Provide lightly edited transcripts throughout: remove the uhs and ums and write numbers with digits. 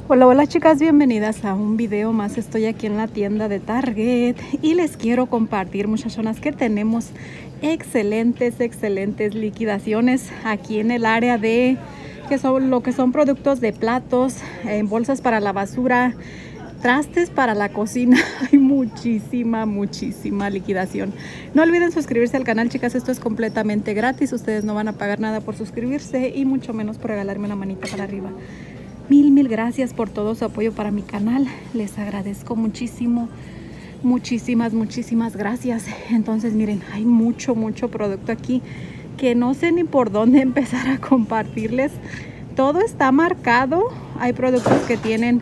Hola, hola chicas, bienvenidas a un video más. Estoy aquí en la tienda de Target y les quiero compartir, muchachonas, que tenemos excelentes liquidaciones aquí en el área de lo que son productos de platos, bolsas para la basura, trastes para la cocina. Hay muchísima liquidación. No olviden suscribirse al canal, chicas. Esto es completamente gratis. Ustedes no van a pagar nada por suscribirse y mucho menos por regalarme una manita para arriba. Mil gracias por todo su apoyo para mi canal. Les agradezco muchísimo. Muchísimas gracias. Entonces miren, hay mucho producto aquí que no sé ni por dónde empezar a compartirles. Todo está marcado. Hay productos que tienen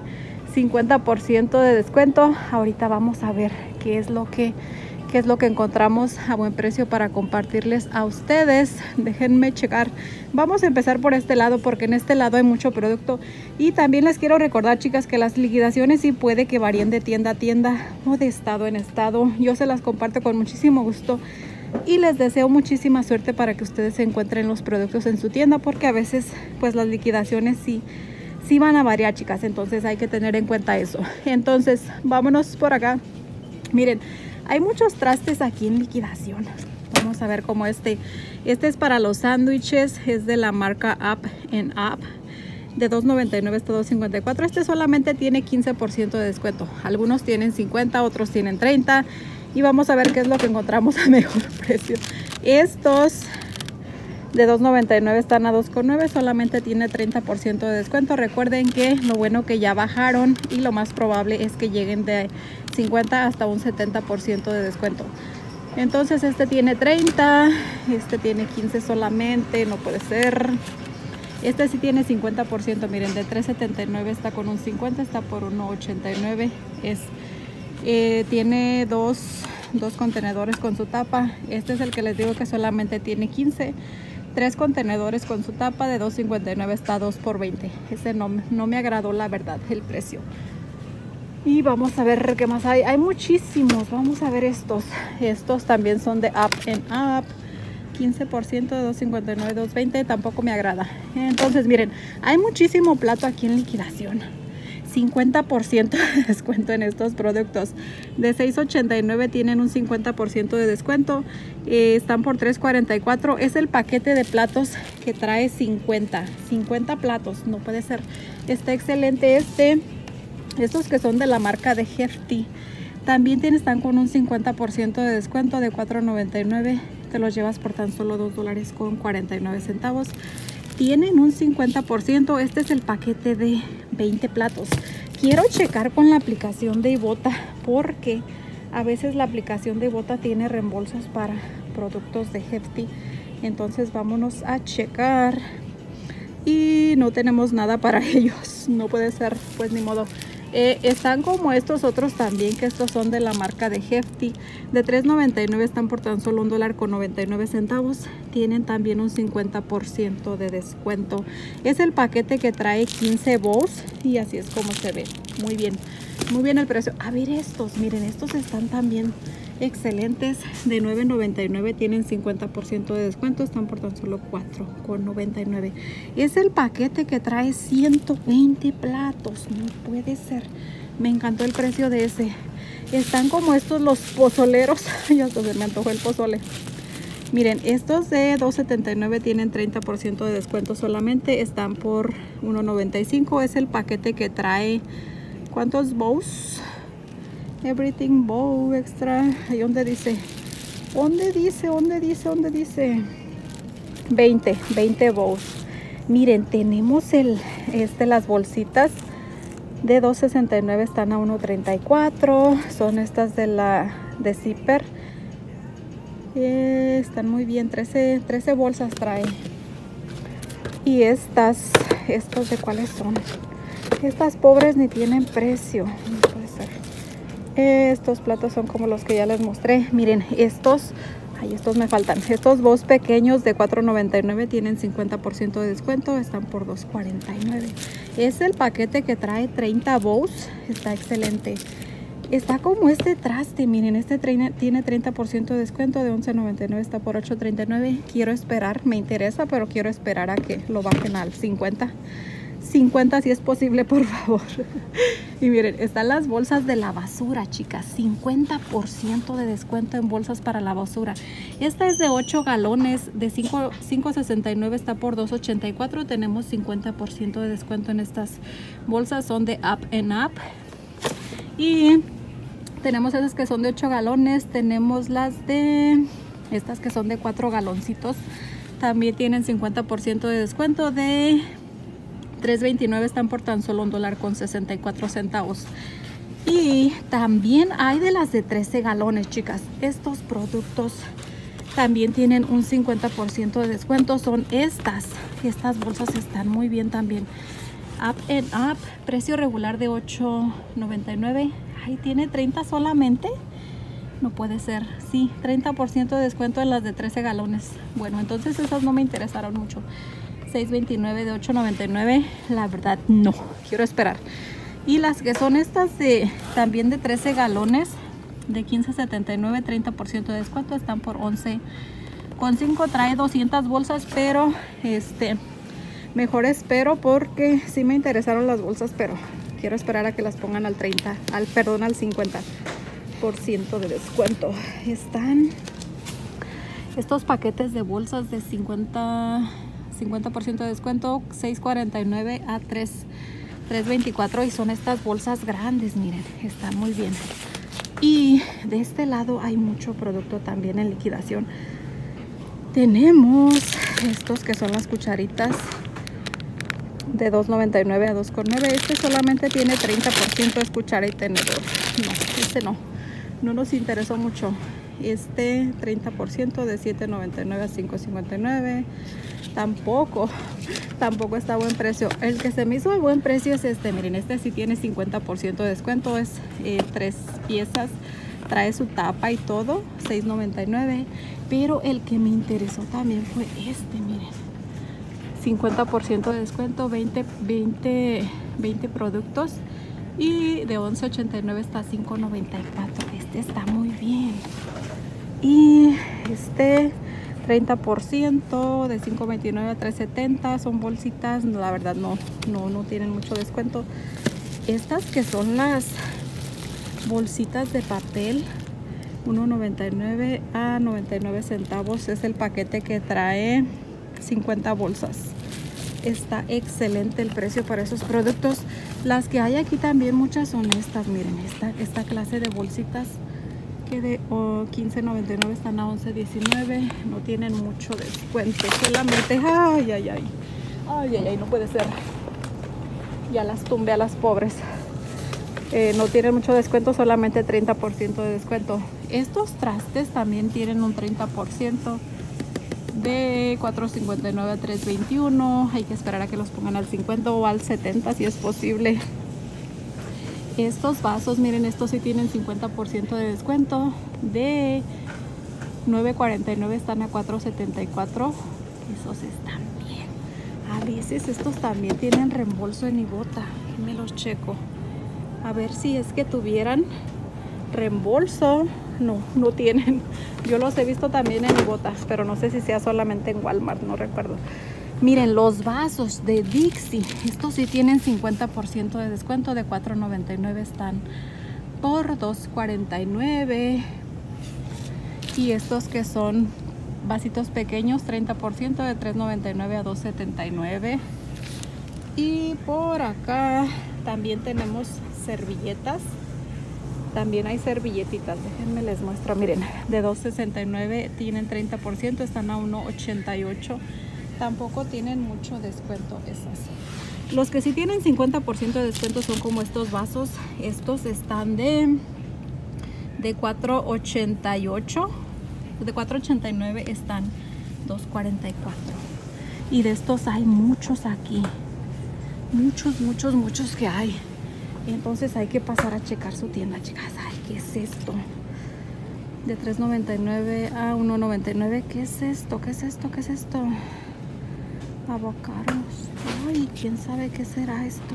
50% de descuento. Ahorita vamos a ver qué es lo que encontramos a buen precio para compartirles a ustedes. Déjenme checar. Vamos a empezar por este lado porque en este lado hay mucho producto. Y también les quiero recordar, chicas, que las liquidaciones sí puede que varíen de tienda a tienda o de estado en estado. Yo se las comparto con muchísimo gusto y les deseo muchísima suerte para que ustedes encuentren los productos en su tienda, porque a veces pues las liquidaciones sí van a variar, chicas. Entonces hay que tener en cuenta eso. Entonces vámonos por acá. Miren, hay muchos trastes aquí en liquidación. Vamos a ver cómo este es para los sándwiches. Es de la marca Up and Up. De $2.99 hasta $2.54. Este solamente tiene 15% de descuento. Algunos tienen 50, otros tienen 30. Y vamos a ver qué es lo que encontramos a mejor precio. Estos de $2.99 están a $2.9. Solamente tiene 30% de descuento. Recuerden que lo bueno que ya bajaron y lo más probable es que lleguen de 50 hasta un 70% de descuento. Entonces este tiene 30, este tiene 15 solamente, no puede ser. Este sí tiene 50%, miren, de $3.79 está con un 50, está por $1.89. Tiene dos contenedores con su tapa. Este es el que les digo que solamente tiene 15. 3 contenedores con su tapa, de $2.59 está 2 por $20. Ese no me agradó, la verdad, el precio. Y vamos a ver qué más hay. Hay muchísimos. Vamos a ver estos. Estos también son de Up and Up. 15% de $2.59, $2.20. Tampoco me agrada. Entonces miren, hay muchísimo plato aquí en liquidación. 50% de descuento en estos productos. De $6.89 tienen un 50% de descuento. Están por $3.44. Es el paquete de platos que trae 50 platos. No puede ser. Está excelente este. Estos que son de la marca de Hefty también están con un 50% de descuento. De $4.99 te los llevas por tan solo $2.49. Tienen un 50%. Este es el paquete de 20 platos. Quiero checar con la aplicación de Ibotta, porque a veces la aplicación de Ibotta tiene reembolsos para productos de Hefty. Entonces vámonos a checar. Y no tenemos nada para ellos. No puede ser, pues ni modo. Están como estos otros también, que estos son de la marca de Hefty. De $3.99 están por tan solo $1.99. Tienen también un 50% de descuento. Es el paquete que trae 15 bowls y así es como se ve. Muy bien el precio. A ver estos, miren, estos están también excelentes. De $9.99 tienen 50% de descuento. Están por tan solo $4.99. Es el paquete que trae 120 platos. No puede ser. Me encantó el precio de ese. Están como estos los pozoleros. Ya hasta se me antojó el pozole. Miren, estos de $2.79 tienen 30% de descuento solamente. Están por $1.95. Es el paquete que trae, ¿cuántos bowls? Everything bowl extra. ¿Y dónde dice? ¿Dónde dice? 20 bowls. Miren, tenemos las bolsitas de $2.69 están a $1.34. Son estas de zipper. Están muy bien. 13 bolsas trae. Y estos de cuáles son. Estas pobres ni tienen precio. No puede ser. Estos platos son como los que ya les mostré. Miren, estos me faltan. Estos bowls pequeños de $4.99 tienen 50% de descuento. Están por $2.49. Es el paquete que trae 30 bowls. Está excelente. Está como este traste. Miren, este tiene 30% de descuento. De $11.99 está por $8.39. Quiero esperar. Me interesa, pero quiero esperar a que lo bajen al 50. 50 si es posible, por favor. Y miren, están las bolsas de la basura, chicas. 50% de descuento en bolsas para la basura. Esta es de 8 galones, de 5.69 está por 2.84. Tenemos 50% de descuento en estas bolsas. Son de Up and Up. Y tenemos esas que son de 8 galones. Tenemos las de estas que son de 4 galoncitos. También tienen 50% de descuento. De 3.29 están por tan solo $1.64. Y también hay de las de 13 galones, chicas. Estos productos también tienen un 50% de descuento. Son estas bolsas están muy bien también. Up and Up, precio regular de $8.99. Ahí tiene 30 solamente. No puede ser. Sí, 30% de descuento en las de 13 galones. Bueno, entonces esas no me interesaron mucho. 6.29 de 8.99, la verdad no, quiero esperar. Y las que son estas también de 13 galones, de 15.79, 30% de descuento, están por 11.5. Trae 200 bolsas, pero mejor espero, porque sí me interesaron las bolsas, pero quiero esperar a que las pongan al 50% de descuento. Están estos paquetes de bolsas de 50% de descuento, 6.49 a 3.24, y son estas bolsas grandes. Miren, están muy bien. Y de este lado hay mucho producto también en liquidación. Tenemos estos que son las cucharitas de 2.99 a 2.9. Este solamente tiene 30%, es cuchara y tenedor. No, este no nos interesó mucho. 30% de 7.99 a 5.59. Tampoco está a buen precio. El que se me hizo a buen precio es miren, este sí tiene 50% de descuento. Es 3 piezas, trae su tapa y todo, 6.99. Pero el que me interesó también fue miren, 50% de descuento, 20 productos, y de 11.89 hasta 5.94. Este está muy bien. Y 30% de 5.29 a 3.70, son bolsitas. La verdad no tienen mucho descuento. Estas que son las bolsitas de papel, 1.99 a 99 centavos, es el paquete que trae 50 bolsas. Está excelente el precio para esos productos. Las que hay aquí también muchas son estas. Miren, esta clase de bolsitas que de 15.99 están a 11.19. No tienen mucho descuento, solamente ay, no puede ser. Ya las tumbé a las pobres. No tienen mucho descuento, solamente 30% de descuento. Estos trastes también tienen un 30%, de 4.59 a 3.21. Hay que esperar a que los pongan al 50 o al 70 si es posible. Estos vasos, miren, estos sí tienen 50% de descuento. De 9.49 están a 4.74. Esos están bien. A veces estos también tienen reembolso en Ibotta. Me los checo a ver si es que tuvieran reembolso. No tienen. Yo los he visto también en Ibotta, pero no sé si sea solamente en Walmart, no recuerdo. Miren, los vasos de Dixie, estos sí tienen 50% de descuento. De 4.99 están por 2.49. Y estos que son vasitos pequeños, 30%, de 3.99 a 2.79. Y por acá también tenemos servilletas. También hay servilletitas, déjenme les muestro. Miren, de 2.69 tienen 30%, están a 1.88. Tampoco tienen mucho descuento esas. Los que sí tienen 50% de descuento son como estos vasos. Estos están de 4.88. De 4.89 están 2.44. Y de estos hay muchos aquí. Muchos que hay. Entonces hay que pasar a checar su tienda, chicas. Ay, ¿qué es esto? De 3.99 a 1.99. ¿Qué es esto? ¿Qué es esto? ¿Qué es esto? Avocados. Ay, quién sabe qué será esto.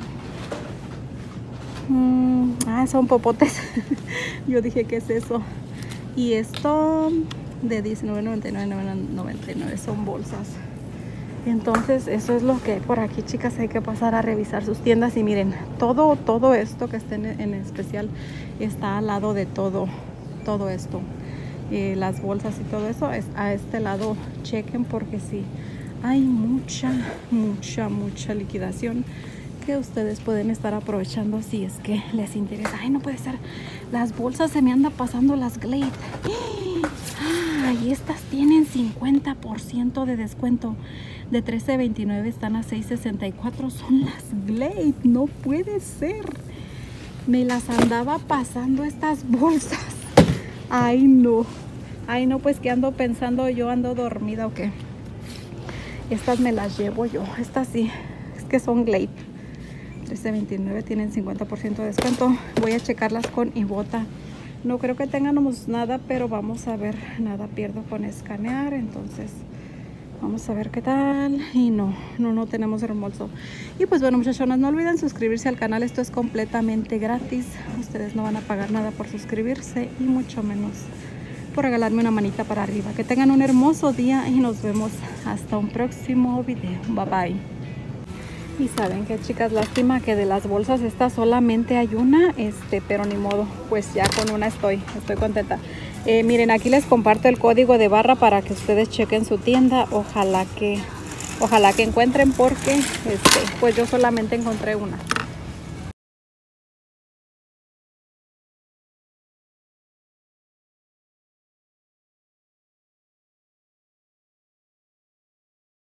Son popotes. Yo dije, ¿qué es eso? Y esto de 19.99, 9.99 son bolsas. Entonces eso es lo que hay por aquí, chicas. Hay que pasar a revisar sus tiendas y miren, todo esto que está en especial está al lado de todo esto. Las bolsas y todo eso es a este lado. Chequen porque sí hay mucha liquidación que ustedes pueden estar aprovechando si es que les interesa. Ay, no puede ser, las bolsas se me anda pasando, las Glade. Ay, estas tienen 50% de descuento. De $13.29 están a $6.64. Son las Glade, no puede ser. Me las andaba pasando estas bolsas. Ay, no, pues que ando pensando, yo ando dormida o qué. Estas me las llevo yo, estas sí, es que son Glade. $13.29, tienen 50% de descuento. Voy a checarlas con Ibotta. No creo que tengamos nada, pero vamos a ver. Nada pierdo con escanear, entonces vamos a ver qué tal. Y no tenemos reembolso. Y pues bueno, muchachonas, no olviden suscribirse al canal. Esto es completamente gratis. Ustedes no van a pagar nada por suscribirse y mucho menos por regalarme una manita para arriba. Que tengan un hermoso día y nos vemos hasta un próximo video. Bye bye. Y saben que, chicas, lástima que de las bolsas estas solamente hay una, pero ni modo, pues ya con una estoy contenta. Miren, aquí les comparto el código de barra para que ustedes chequen su tienda. Ojalá que encuentren, porque pues yo solamente encontré una.